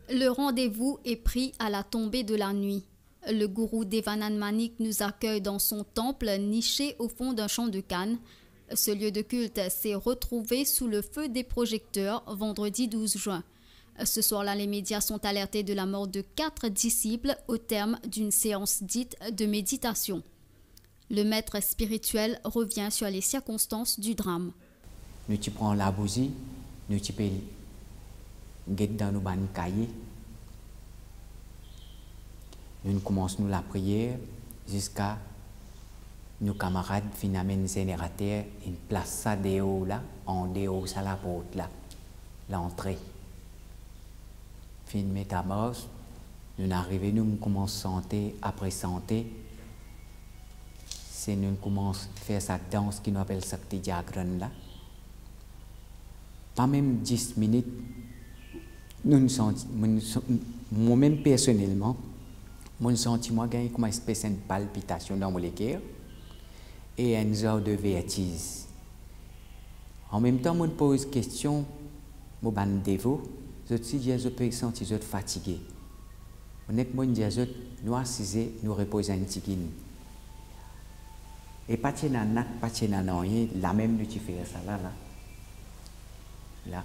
Le rendez-vous est pris à la tombée de la nuit. Le gourou Devanand Manik nous accueille dans son temple niché au fond d'un champ de canne. Ce lieu de culte s'est retrouvé sous le feu des projecteurs vendredi 12 juin. Ce soir-là, les médias sont alertés de la mort de 4 disciples au terme d'une séance dite de méditation. Le maître spirituel revient sur les circonstances du drame. Nous tu prends la bougie, nous tu peux guetter dans nos bannes cahiers. Nous commençons la prière jusqu'à nos camarades finalement les générateurs, une place ça dehors là, en dehors ça la porte là, l'entrée. Fin métamorphose, nous arrivons, nous commençons santé après santé. C'est nous commençons à faire cette danse qui nous appelle Sakti Jagran là. Pas même 10 minutes, moi-même personnellement, mon sentiment gagne comme une espèce de palpitation dans mon cœur et un genre de vertige. En même temps, je me pose une question, je suis dévot, je peux sentir fatigué. Honnêtement, je nous assisons, nous reposons un petit peu. Et pas de rien, la même tu fais ça là. Là.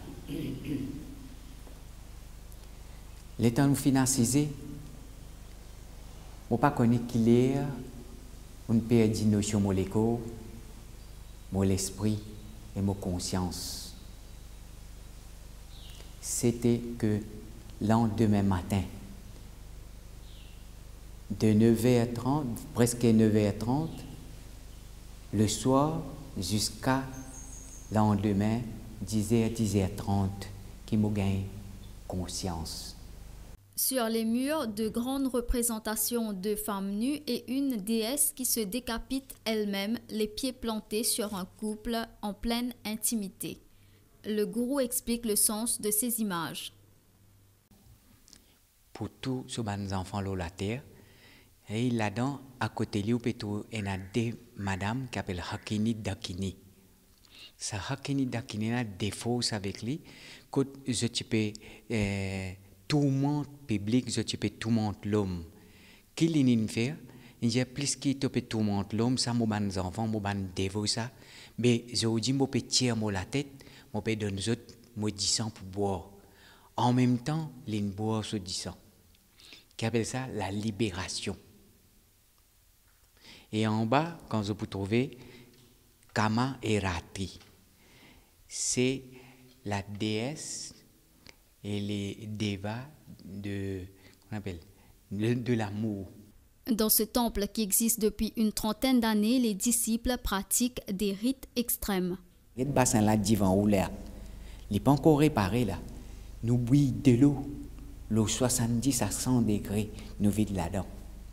Les temps nous financiers, on ne pas connaître qu'il est, on perd une notion mon l'écho, mon l'esprit et mon conscience. C'était que lendemain matin, de 9h30, presque 9h30, le soir jusqu'à lendemain, 10h, 10h30, qui me gagne conscience. Sur les murs, de grandes représentations de femmes nues et une déesse qui se décapite elle-même, les pieds plantés sur un couple en pleine intimité. Le gourou explique le sens de ces images. Pour tous ces enfants là la terre, et là-dedans, à côté de lui, il y a deux madames qui s'appellent Hakini Dakini. Ça Hakini Dakini a des fausses avec lui. Quand je peux tout le monde public, je peux tout le monde l'homme. Qu'il y a fait, il y a plus qui peut tout le monde l'homme, ça mon ban enfants, mon ban dévot ça. Mais je dis mon peut tirer la tête, mon peut donner aux autres, moi 10 ans pour boire. En même temps, les boire ce 10 ans. Qui appelle ça la libération. Et en bas, quand vous trouvez Kama et Ratri, c'est la déesse et les devas de l'amour. Dans ce temple qui existe depuis une trentaine d'années, les disciples pratiquent des rites extrêmes. Le bassin là devant ou l'air, il n'est pas encore réparé là. Nous buvons de l'eau 70 à 100 degrés, nous vidons là-dedans.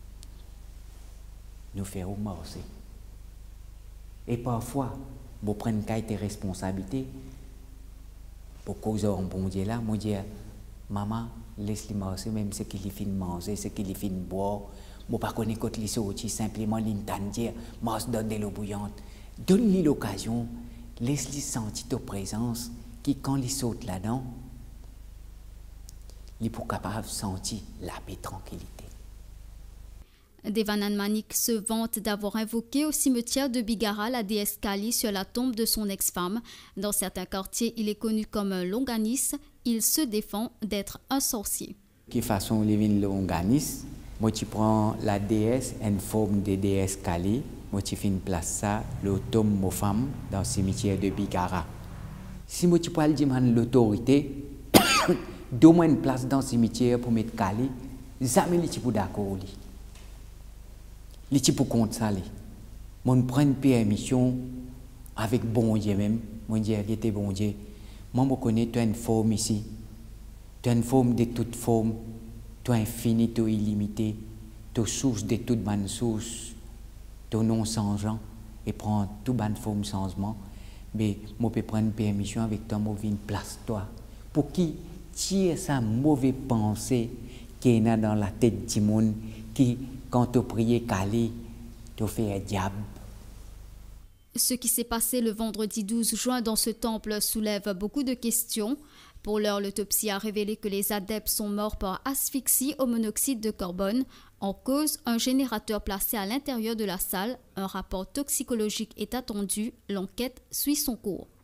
Nous faisons marcher. Et parfois, vous prenez des responsabilités pour causer un bon Dieu là. Moi, je dis, maman, laisse-le marcher, même ce qu'il finit de manger, ce qu'il finit de boire. Je ne sais pas quand il sorti, simplement l'intendre, marche dans de l'eau bouillante. Donne-lui l'occasion, laisse-lui sentir ta présence, qui quand il saute là-dedans, il est capable de sentir la paix et la tranquillité. Devanand Manik se vante d'avoir invoqué au cimetière de Bigara la déesse Kali sur la tombe de son ex-femme. Dans certains quartiers, il est connu comme un longanis. Il se défend d'être un sorcier. De quelle façon il est longanis? Moi, tu prends la déesse, une forme de déesse Kali. Moi, tu fais une place ça, le tombe de femme dans le cimetière de Bigara. Si moi, tu parles de l'autorité, donne-moi une place dans le cimetière pour mettre Kali, jamais les types d'accord. Les types compte ça. Moi, je prends une permission avec bon Dieu même. Moi, je dis, il était bon Dieu. Moi, je connais, tu as une forme ici. Tu as une forme de toute forme. Tu as infini, tu es illimité. Tu as source de toute bonne source. Tu as non changeant. Et prends toute bonne forme changement. Mais moi, je peux prendre une permission avec toi, moi, je viens place toi. Pour qui tire sa mauvaise pensée qui est dans la tête du monde, qui, quand tu pries Kali, tu fais un diable. Ce qui s'est passé le vendredi 12 juin dans ce temple soulève beaucoup de questions. Pour l'heure, l'autopsie a révélé que les adeptes sont morts par asphyxie au monoxyde de carbone. En cause, un générateur placé à l'intérieur de la salle. Un rapport toxicologique est attendu. L'enquête suit son cours.